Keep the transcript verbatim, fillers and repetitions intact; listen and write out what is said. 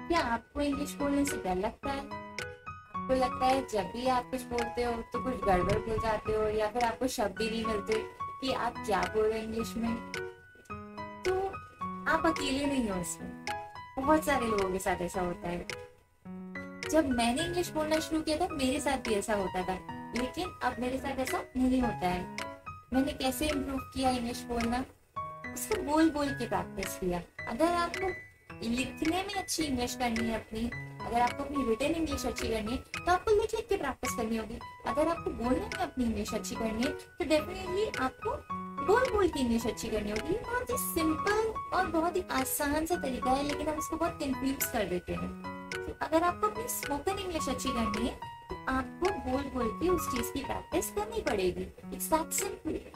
क्या आपको इंग्लिश बोलने से डर लगता है? आपको लगता है जब भी आप कुछ बोलते हो तो कुछ गड़बड़ बोल जाते हो, या फिर आपको शब्द ही नहीं मिलते कि आप क्या बोल रहे हैं इंग्लिश में? तो आप अकेले नहीं हो इसमें, बहुत सारे लोगों के साथ ऐसा होता है। जब मैंने इंग्लिश बोलना शुरू किया था मेरे साथ भी ऐसा होता था, लेकिन अब मेरे साथ ऐसा नहीं होता है। मैंने कैसे इम्प्रूव किया इंग्लिश बोलना? उसको बोल बोल के प्रैक्टिस किया। अगर आपको लिखने में अच्छी इंग्लिश करनी है अपनी, अगर आपको अपनी रिटन इंग्लिश अच्छी करनी है तो आपको लिख लिख के प्रैक्टिस करनी होगी। अगर आपको बोलने में अपनी इंग्लिश अच्छी करनी है तो डेफिनेटली आपको बोल बोल के इंग्लिश अच्छी करनी होगी। बहुत ही सिंपल और बहुत ही आसान सा तरीका है, लेकिन हम इसको बहुत कंफ्यूज कर देते हैं। तो अगर आपको अपनी स्पोकन इंग्लिश अच्छी करनी है तो आपको बोल बोल के उस चीज की प्रैक्टिस करनी पड़ेगी। It's that simple.